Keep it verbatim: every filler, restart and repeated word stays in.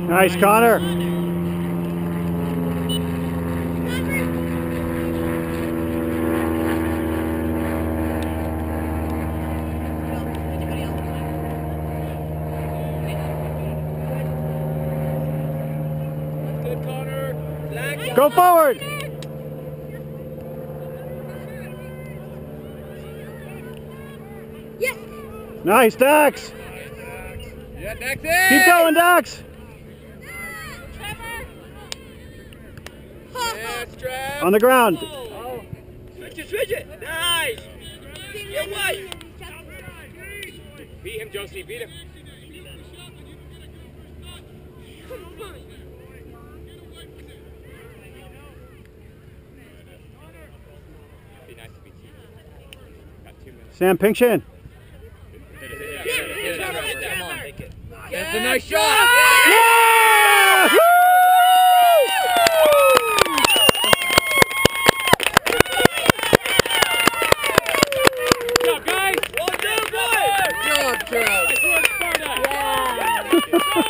Nice, Connor. Good, Connor. Lag. Go forward. Yes. Nice, Dax. Yeah, Dax. Keep going, Dax. Yes, Trev. On the ground. Oh. Switch it, switch it. Nice. Get wide. Beat him, Josie. Beat him. Be nice to beat you. Got two minutes. Sam Pinkshin. Come on, make it. That's a nice shot. Yeah! Woo! Good job, guys. Well done, boys. Good job, Trev. Good job, Sparta. Yeah.